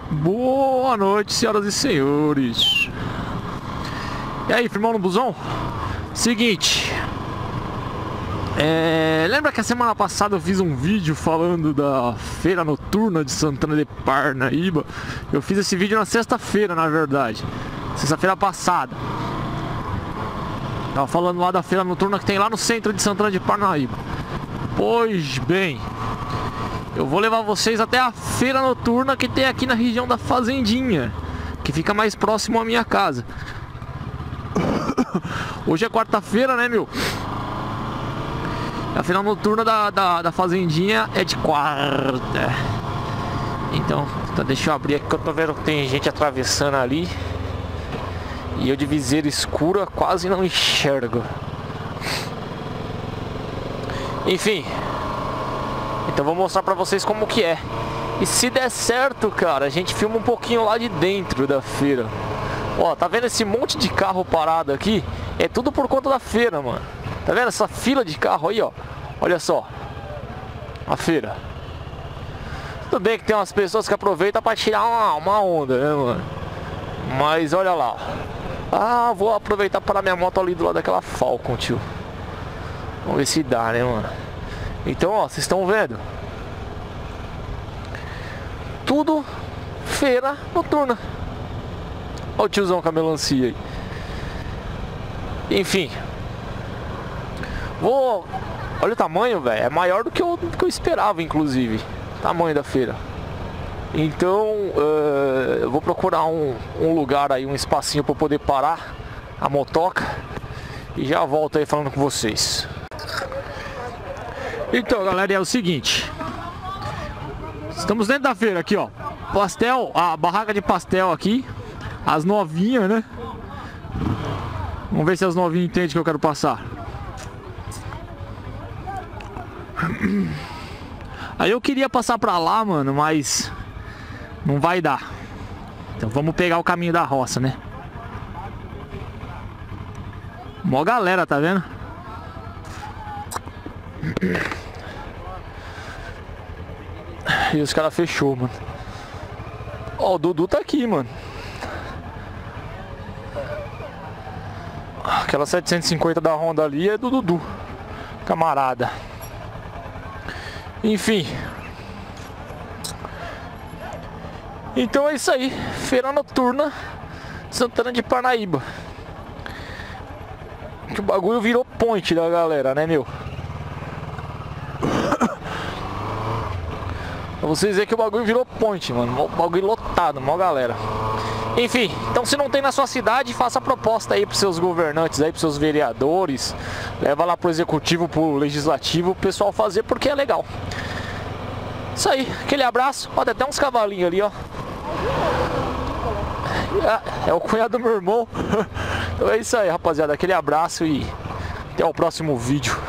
Boa noite, senhoras e senhores. E aí, firmão no busão? Seguinte, lembra que a semana passada eu fiz um vídeo falando da feira noturna de Santana de Parnaíba? Eu fiz esse vídeo na sexta-feira, na verdade, sexta-feira passada. Tava falando lá da feira noturna que tem lá no centro de Santana de Parnaíba. Pois bem, eu vou levar vocês até a feira noturna que tem aqui na região da Fazendinha, que fica mais próximo à minha casa. Hoje é quarta-feira, né, meu? A feira noturna da Fazendinha é de quarta. Então, deixa eu abrir aqui que eu tô vendo que tem gente atravessando ali. E eu de viseira escura quase não enxergo. Enfim, então vou mostrar pra vocês como que é. E se der certo, cara, a gente filma um pouquinho lá de dentro da feira. Ó, tá vendo esse monte de carro parado aqui? É tudo por conta da feira, mano. Tá vendo essa fila de carro aí, ó? Olha só a feira. Tudo bem que tem umas pessoas que aproveitam pra tirar uma onda, né, mano? Mas olha lá. Ah, vou aproveitar para minha moto ali do lado daquela Falcon, tio. Vamos ver se dá, né, mano? Então, ó, vocês estão vendo? Tudo feira noturna. Olha o tiozão com a melancia aí. Enfim. Olha o tamanho, velho. É maior do que eu esperava, inclusive. Tamanho da feira. Então, eu vou procurar um lugar aí, um espacinho para poder parar a motoca. E já volto aí falando com vocês. Então, galera, é o seguinte. Estamos dentro da feira aqui, ó. Pastel, a barraca de pastel aqui. As novinhas, né? Vamos ver se as novinhas entendem o que eu quero passar. Aí eu queria passar pra lá, mano, mas não vai dar. Então vamos pegar o caminho da roça, né? Mó galera, tá vendo? E os caras fechou, mano. Ó, o Dudu tá aqui, mano. Aquela 750 da Honda ali é do Dudu, camarada. Enfim. Então é isso aí. Feira noturna Santana de Parnaíba. Que o bagulho virou point da galera, né, meu? Pra vocês verem que o bagulho virou point, mano. O bagulho lotado, mó galera. Enfim, então se não tem na sua cidade, faça a proposta aí pros seus governantes aí, pros seus vereadores. Leva lá pro executivo, pro legislativo, o pessoal fazer porque é legal. Isso aí, aquele abraço. Ó, tem até uns cavalinhos ali, ó. É o cunhado do meu irmão. Então é isso aí, rapaziada. Aquele abraço e até o próximo vídeo.